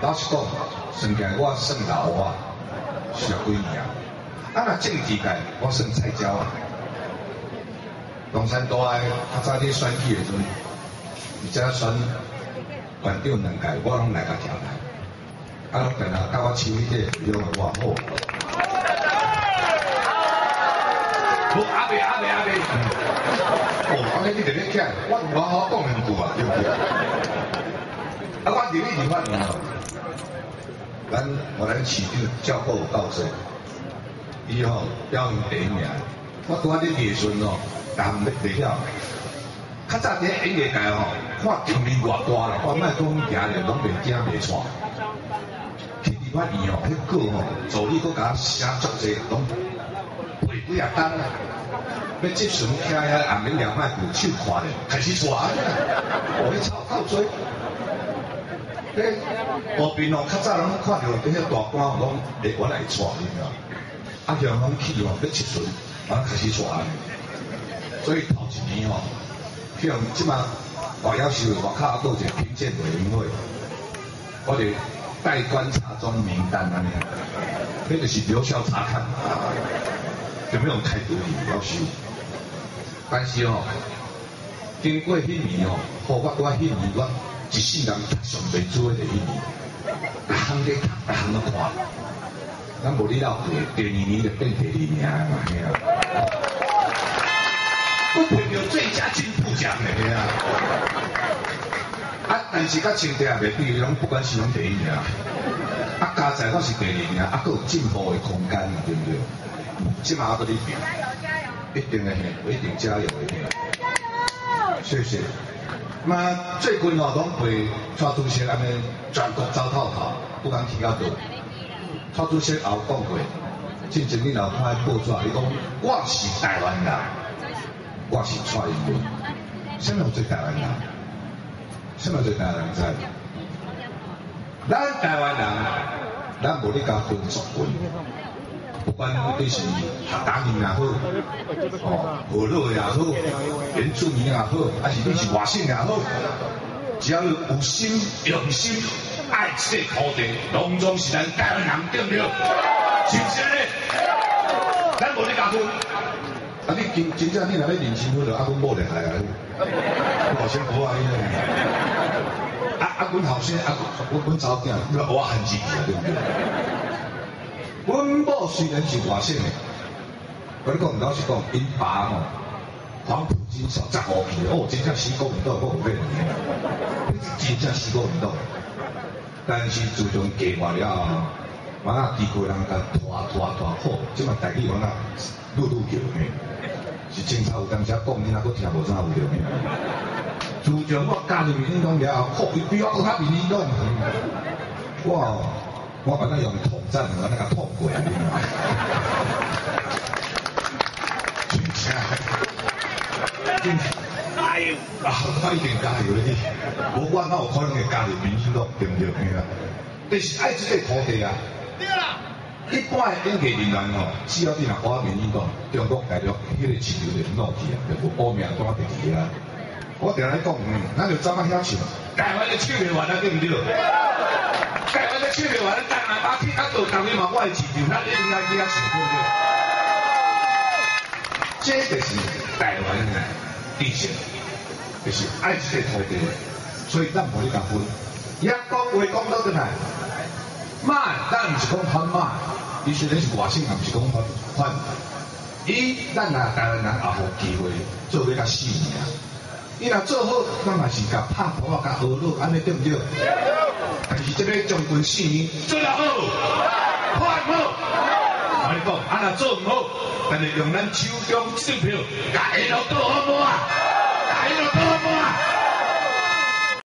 老实讲，算起来我算老啊，10几年。啊，若政治界我算菜鸟啊。龙山大个较早咧选举的时阵，而且选县长2届，我拢来甲调来。啊，拢定下甲我手迄个用的偌好。无阿伯。哦，安尼你就咧讲，我偌好讲2句啊，对不对？啊，我入去法院哦，咱市长照顾有够多，伊吼表现第1名。我拄仔咧艺术哦，但袂晓。较早伫演艺界吼，看场面偌大啦，我莫讲行咧，拢袂惊袂喘。去立法院吼，迄个吼助理佫甲我写足济，拢背几啊单啊。要接船徛遐暗暝2摆句手看咧，开始喘啊！哦，你操够多。后边哦，较早拢看到这些大官拢会原来会喘，你知道？啊，向拢去哦，要接船，啊开始喘。所以头1年哦，像即马外要收外口还有一个评鉴委员会，我哋待观察中名单安尼，那就是留校察看，有没有态度要收？但是哦，经过迄年哦，我迄年我一世人读上袂做的迄年，逐项咧读，逐项都看，咱无你老过，第2年就变第2名嘛，嘿啊！我摕到最佳进步奖的啊！啊，但是甲前底也袂比，拢不管是拢第1名，啊，加在我是第2名，啊，佫有进步的空间，对不对？即马我搁咧比。一定会，我一定加油一定。谢谢。那最近哦，拢被蔡主席安尼全国走透透，不敢提较多。蔡主席也有讲过，之前你若看报纸，伊讲我是台湾人，我是蔡英文。什么做台湾人？什么做台湾人知？咱台湾人，咱无咧甲分族群。不管你是客家人也好，河洛也好，原住民也好，还是你是外省也好，只要有心、用心爱这个土地，拢总是咱台湾人，对不对？是不是咧？咱无咧加分。啊，你真正你若要认清楚了，啊，阮某厉害啊，后生婆啊，阮后生阮查某囝，我很积极啊，对不对？阮某虽然是外省的，我讲老实讲，因爸吼黄埔军校15期，哦，真正死国民党，我有咩问题？真正死国民党。但是自从嫁外了后，我那地区人甲拖好，即嘛台语我那愈叫咩？是清朝有当时讲，你若佫听无啥有着咩？自从我加入民进党了后，伊比我佫较民进党。我把那用统战，我那个痛过啊！加油！我一定加油你，无我哪有可能会加入民进党，对不对？但是爱这个土地啊！对啦。一般的演艺人员吼，只要你若跑民进党，中国大陆迄个市场就落去啊，就无保命单第2啊。我定来讲，咱就怎么遐唱，台湾的唱袂完啊，对不对？台湾的唱袂完，台湾把铁啊做工的嘛，我的市场，咱一定要去遐唱，对不对？这就是台湾的底线，就是爱这个土地，所以咱无咧讲分。也讲话讲到转来，卖，咱毋是讲反卖，伊虽然是外省，也毋是讲反。咱台湾人也无机会做要甲4年。伊若做好，咱嘛是甲拍拖啊，甲学乐，安尼对不对？但是这个将近4年做得好，拍好。我你讲，若做唔好，但是用咱手中这张票，甲下落倒好无啊？甲下落倒好无？